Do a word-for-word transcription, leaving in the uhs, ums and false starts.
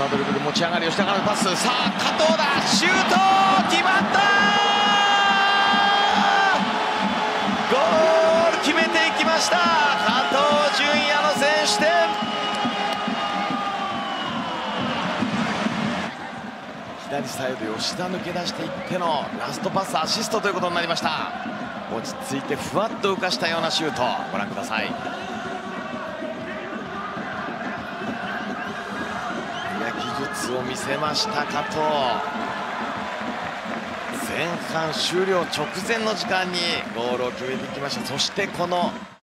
さあドリブル持ち上がり吉田からのパス、さあ加藤だ、シュート決まった、ゴール決めていきました、加藤純也の先取点。左サイド吉田抜け出していってのラストパスアシストということになりました。落ち着いてふわっと浮かしたようなシュート、ご覧ください。いや技術を見せました加藤。前半終了直前の時間にゴールを決めてきました。そしてこの